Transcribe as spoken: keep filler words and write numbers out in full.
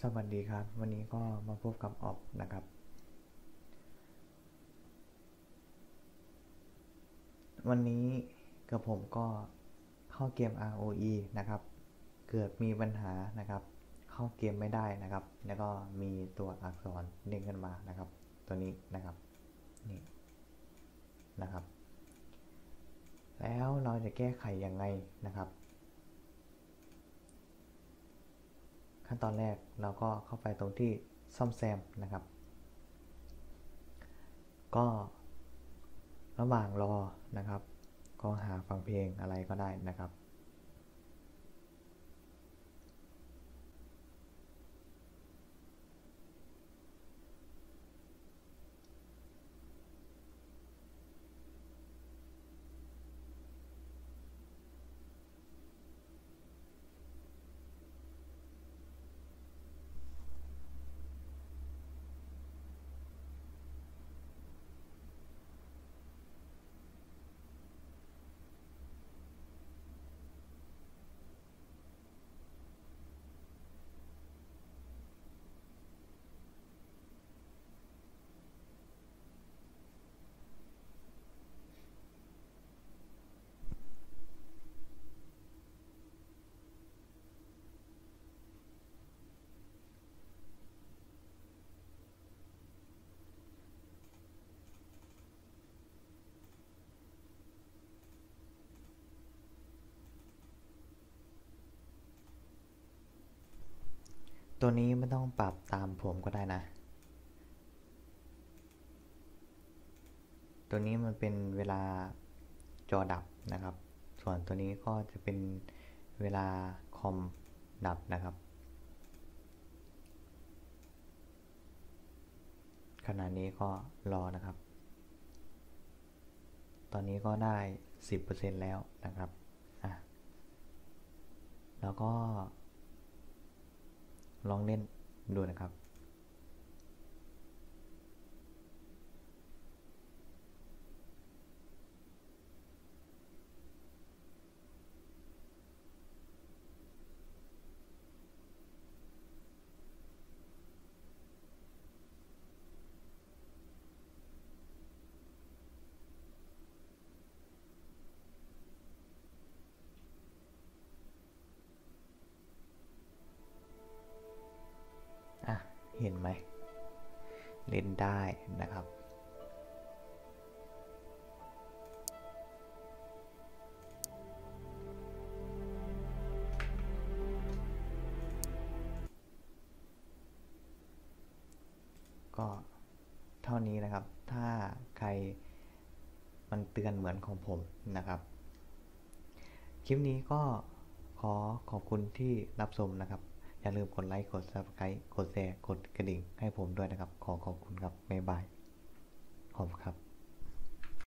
สวัสดีครับวันนี้ก็มาพบกับออบนะครับวันนี้กับผมก็เข้าเกม อาร์ โอ อี นะครับเกิดมีปัญหานะครับเข้าเกมไม่ได้นะครับแล้วก็มีตัวอักษรเด้งขึ้นมานะครับตัวนี้นะครับนี่นะครับแล้วเราจะแก้ไขยังไงนะครับขั้นตอนแรกเราก็เข้าไปตรงที่ซ่อมแซมนะครับก็ระหว่างรอนะครับก็หาฟังเพลงอะไรก็ได้นะครับตัวนี้ไม่ต้องปรับตามผมก็ได้นะตัวนี้มันเป็นเวลาจอดับนะครับส่วนตัวนี้ก็จะเป็นเวลาคอมดับนะครับขณะนี้ก็รอนะครับตอนนี้ก็ได้ สิบเปอร์เซ็นต์ แล้วนะครับอ่ะแล้วก็ลองเล่นดูนะครับอ่ะเห็นไหมเล่นได้นะครับก็เท่านี้นะครับถ้าใครมันเตือนเหมือนของผมนะครับคลิปนี้ก็ขอขอบคุณที่รับชมนะครับอย่าลืมกดไลค์กด ซับสไครบ์ กดแชร์กดกระดิ่งให้ผมด้วยนะครับขอขอบคุณครับบ๊ายบายขอบคุณครับ